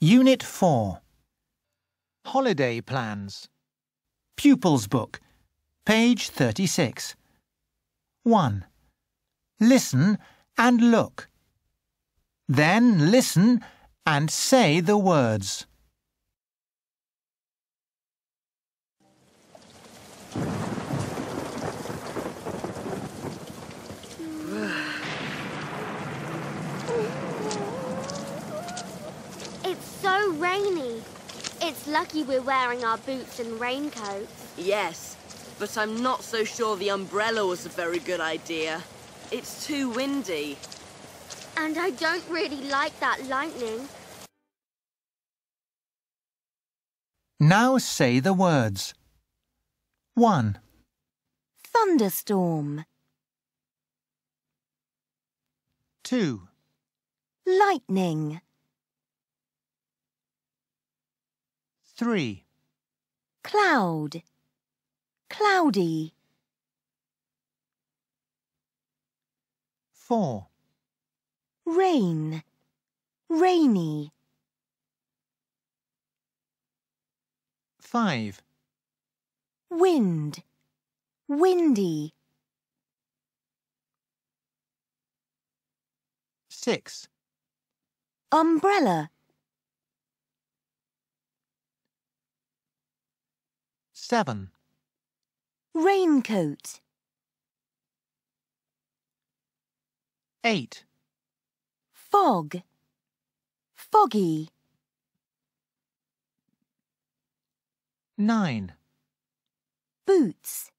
Unit 4. Holiday Plans. Pupil's Book, page 36. 1. Listen and look. Then listen and say the words. It's so rainy. It's lucky we're wearing our boots and raincoats. Yes, but I'm not so sure the umbrella was a very good idea. It's too windy. And I don't really like that lightning. Now say the words. 1. Thunderstorm. 2. Lightning. 3. Cloud. Cloudy. 4. Rain. Rainy. 5. Wind. Windy. 6. Umbrella. 7. Raincoat. 8. Fog. Foggy. 9. Boots.